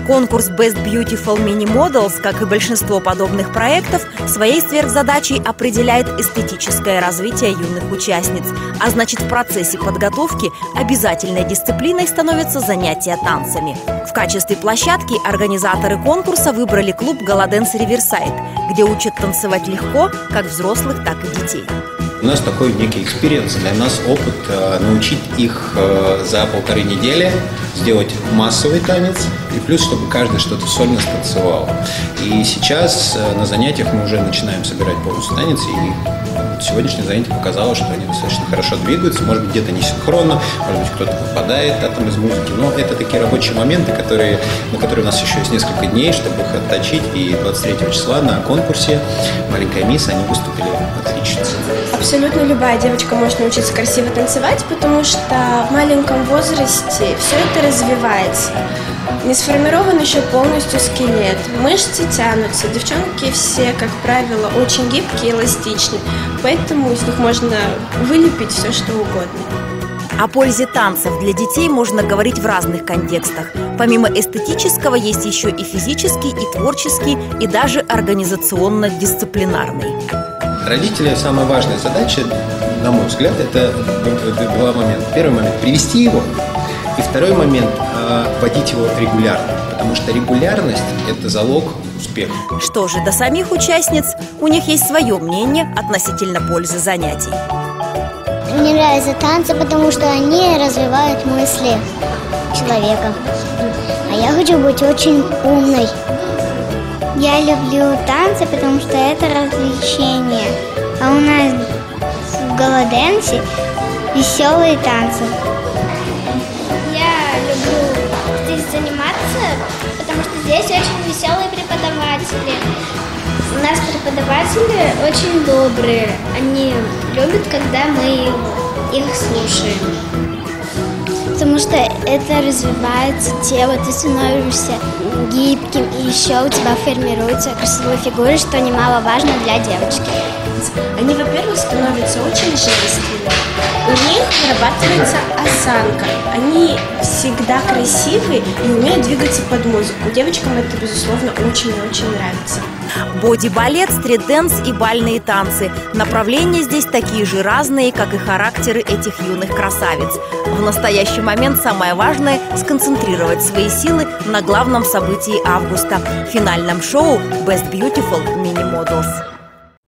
Конкурс Best Beautiful Mini Models, как и большинство подобных проектов, своей сверхзадачей определяет эстетическое развитие юных участниц. А значит, в процессе подготовки обязательной дисциплиной становятся занятия танцами. В качестве площадки организаторы конкурса выбрали клуб Галаденс Риверсайд, где учат танцевать легко как взрослых, так и детей. У нас такой некий экспириенс, для нас опыт научить их за 1,5 недели сделать массовый танец, и плюс, чтобы каждый что-то сольно станцевал. И сейчас на занятиях мы уже начинаем собирать полностью танец, и сегодняшнее занятие показало, что они достаточно хорошо двигаются, может быть, где-то не синхронно, может быть, кто-то попадает из музыки, но это такие рабочие моменты, на которые у нас еще есть несколько дней, чтобы их отточить, и 23 числа на конкурсе «Маленькая мисс» они выступили отлично. Абсолютно любая девочка может научиться красиво танцевать, потому что в маленьком возрасте все это развивается. Не сформирован еще полностью скелет, мышцы тянутся, девчонки все, как правило, очень гибкие, эластичные, поэтому из них можно вылепить все, что угодно. О пользе танцев для детей можно говорить в разных контекстах. Помимо эстетического есть еще и физический, и творческий, и даже организационно-дисциплинарный. Родители самая важная задача, на мой взгляд, это два момента. Первый момент – привести его, и второй момент – водить его регулярно, потому что регулярность – это залог успеха. Что же до самих участниц, у них есть свое мнение относительно пользы занятий. Мне нравятся танцы, потому что они развивают мысли человека. А я хочу быть очень умной. Я люблю танцы, потому что это развлечение. А у нас в Галаденсе веселые танцы. Я люблю здесь заниматься, потому что здесь очень веселые преподаватели. У нас преподаватели очень добрые. Они любят, когда мы их слушаем. Потому что это развивается тело, ты становишься гибким, и еще у тебя формируется красивая фигура, что немаловажно для девочки. Они, во-первых, становятся очень женственными. У них вырабатывается осанка. Они всегда красивые и умеют двигаться под музыку. Девочкам это, безусловно, очень и очень нравится. Боди-балет, стрит-дэнс и бальные танцы. Направления здесь такие же разные, как и характеры этих юных красавиц. В настоящий момент самое важное – сконцентрировать свои силы на главном событии августа – финальном шоу Best Beautiful Mini Models.